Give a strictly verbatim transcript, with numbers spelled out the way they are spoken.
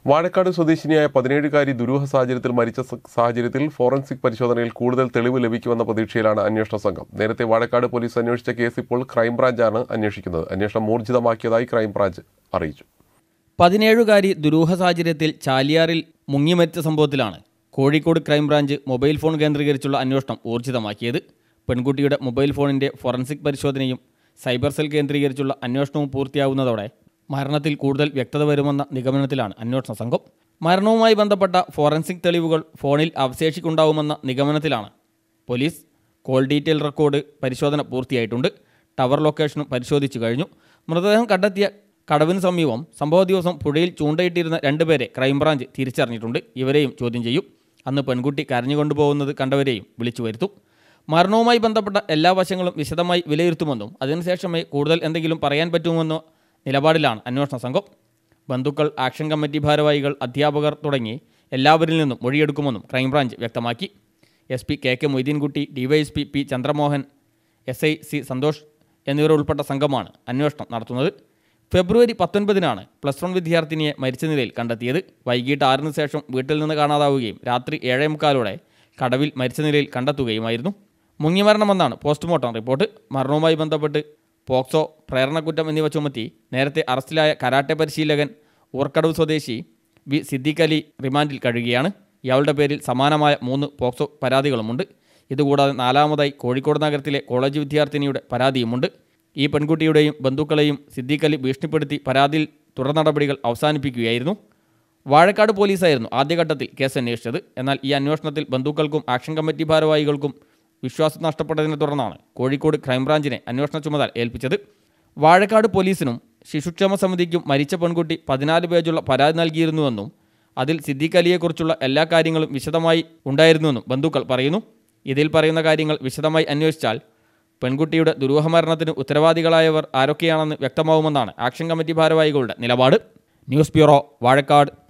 വാഴക്കാട് സ്വദേശിനിയായ പതിനേഴുകാരി ദുരൂഹ സാഹചര്യത്തിൽ മരിച്ച സാഹചര്യത്തിൽ ഫോറൻസിക് പരിശോധനയിൽ കൂടുതൽ തെളിവ് ലഭിക്കുമെന്ന പ്രതീക്ഷയിലാണ് അന്വേഷണ സംഘം. നേരത്തെ വാഴക്കാട് പോലീസ് അന്വേഷിച്ച കേസ് ഇപ്പോൾ ക്രൈംബ്രാഞ്ചാണ് അന്വേഷിക്കുന്നത്. അന്വേഷണം ഊർജിതമാക്കിയതായി ക്രൈംബ്രാഞ്ച് അറിയിച്ചു. പതിനേഴുകാരി ദുരൂഹ സാഹചര്യത്തിൽ ചാലിയാറിൽ മുങ്ങിമരിച്ച സംഭവത്തിലാണ് കോഴിക്കോട് ക്രൈംബ്രാഞ്ച് മൊബൈൽ ഫോൺ കേന്ദ്രീകരിച്ചുള്ള അന്വേഷണം ഊർജിതമാക്കിയത്. പെൺകുട്ടിയുടെ മൊബൈൽ ഫോണിന്റെ ഫോറൻസിക് പരിശോധനയും സൈബർ സെൽ കേന്ദ്രീകരിച്ചുള്ള അന്വേഷണവും പൂർത്തിയാവുന്നതോടെ മരണത്തിൽ കൂടുതൽ വ്യക്തത വരുമെന്ന നിഗമനത്തിലാണ് അന്വേഷണ സംഘം. മരണവുമായി ബന്ധപ്പെട്ട ഫോറൻസിക് തെളിവുകൾ ഫോണിൽ അവശേഷിക്കുണ്ടാവുമെന്ന നിഗമനത്തിലാണ് പോലീസ്. കോൾ ഡീറ്റെയിൽ റെക്കോർഡ് പരിശോധന പൂർത്തിയായിട്ടുണ്ട്. ടവർ ലൊക്കേഷനും പരിശോധിച്ചു കഴിഞ്ഞു. മൃതദേഹം കണ്ടെത്തിയ കടവിന് സമീപം സംഭവ ദിവസം പുഴയിൽ ചൂണ്ടയിട്ടിരുന്ന രണ്ടുപേരെ ക്രൈംബ്രാഞ്ച് തിരിച്ചറിഞ്ഞിട്ടുണ്ട്. ഇവരെയും ചോദ്യം ചെയ്യും. അന്ന് പെൺകുട്ടി കരഞ്ഞുകൊണ്ടുപോകുന്നത് കണ്ടവരെയും വിളിച്ചു വരുത്തും. മരണവുമായി ബന്ധപ്പെട്ട എല്ലാ വശങ്ങളും വിശദമായി വിലയിരുത്തുമെന്നും അതിനുശേഷമേ കൂടുതൽ എന്തെങ്കിലും പറയാൻ പറ്റുമെന്നോ നിലപാടിലാണ് അന്വേഷണ സംഘം. ബന്ധുക്കൾ, ആക്ഷൻ കമ്മിറ്റി ഭാരവാഹികൾ, അധ്യാപകർ തുടങ്ങി എല്ലാവരിൽ നിന്നും മൊഴിയെടുക്കുമെന്നും ക്രൈംബ്രാഞ്ച് വ്യക്തമാക്കി. S P K K Moideenkutty, DYSP P Chandramohan, S I C Santhosh എന്നിവരുൾപ്പെട്ട സംഘമാണ് അന്വേഷണം നടത്തുന്നത്. ഫെബ്രുവരി പത്തൊൻപതിനാണ് പ്ലസ് വൺ വിദ്യാർത്ഥിനിയെ മരിച്ച നിലയിൽ കണ്ടെത്തിയത്. വൈകിട്ട് ആറിന് ശേഷം വീട്ടിൽ നിന്ന് കാണാതാവുകയും രാത്രി ഏഴേ മുക്കാലോടെ കടവിൽ മരിച്ച നിലയിൽ കണ്ടെത്തുകയുമായിരുന്നു. മുങ്ങിമരണമെന്നാണ് പോസ്റ്റ്മോർട്ടം റിപ്പോർട്ട്. മരണവുമായി ബന്ധപ്പെട്ട് പോക്സോ, പ്രേരണക്കുറ്റം എന്നിവ ചുമത്തി നേരത്തെ അറസ്റ്റിലായ കരാട്ടെ പരിശീലകൻ ഊർക്കടവ് സ്വദേശി വി സിദ്ദീഖ് അലി റിമാൻഡിൽ കഴിയുകയാണ്. ഇയാളുടെ പേരിൽ സമാനമായ മൂന്ന് പോക്സോ പരാതികളുമുണ്ട്. ഇതുകൂടാതെ നാലാമതായി കോഴിക്കോട് നഗരത്തിലെ കോളേജ് വിദ്യാർത്ഥിനിയുടെ പരാതിയുമുണ്ട്. ഈ പെൺകുട്ടിയുടെയും ബന്ധുക്കളെയും സിദ്ദീഖ് അലി ഭീഷണിപ്പെടുത്തി പരാതിയിൽ തുടർ നടപടികൾ അവസാനിപ്പിക്കുകയായിരുന്നു. വാഴക്കാട് പോലീസായിരുന്നു ആദ്യഘട്ടത്തിൽ കേസ് അന്വേഷിച്ചത്. എന്നാൽ ഈ അന്വേഷണത്തിൽ ബന്ധുക്കൾക്കും ആക്ഷൻ കമ്മിറ്റി ഭാരവാഹികൾക്കും വിശ്വാസം നഷ്ടപ്പെട്ടതിനെ തുടർന്നാണ് കോഴിക്കോട് ക്രൈംബ്രാഞ്ചിനെ അന്വേഷണ ചുമതല ഏൽപ്പിച്ചത്. വാഴക്കാട് പോലീസിനും ശിശുക്ഷേമ സമിതിക്കും മരിച്ച പെൺകുട്ടി പതിനാല് പേജുള്ള പരാതി നൽകിയിരുന്നുവെന്നും അതിൽ സിദ്ദീഖ് അലിയെക്കുറിച്ചുള്ള എല്ലാ കാര്യങ്ങളും വിശദമായി ഉണ്ടായിരുന്നുവെന്നും ബന്ധുക്കൾ പറയുന്നു. ഇതിൽ പറയുന്ന കാര്യങ്ങൾ വിശദമായി അന്വേഷിച്ചാൽ പെൺകുട്ടിയുടെ ദുരൂഹമരണത്തിന് ഉത്തരവാദികളായവർ ആരൊക്കെയാണെന്ന് വ്യക്തമാവുമെന്നാണ് ആക്ഷൻ കമ്മിറ്റി ഭാരവാഹികളുടെ നിലപാട്. News bureau, Vazhakkad.